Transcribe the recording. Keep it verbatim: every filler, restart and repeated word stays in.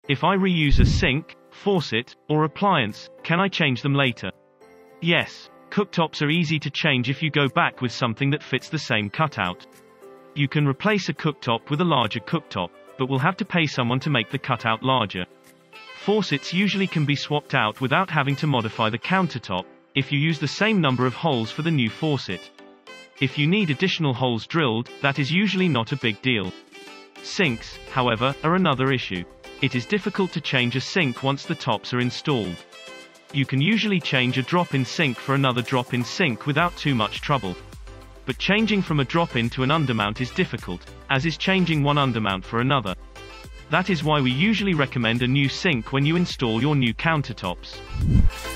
If I reuse a sink, faucet, or appliance, can I change them later? Yes. Cooktops are easy to change if you go back with something that fits the same cutout. You can replace a cooktop with a larger cooktop, but will have to pay someone to make the cutout larger. Faucets usually can be swapped out without having to modify the countertop, if you use the same number of holes for the new faucet. If you need additional holes drilled, that is usually not a big deal. Sinks, however, are another issue. It is difficult to change a sink once the tops are installed. You can usually change a drop-in sink for another drop-in sink without too much trouble. But changing from a drop-in to an undermount is difficult, as is changing one undermount for another. That is why we usually recommend a new sink when you install your new countertops.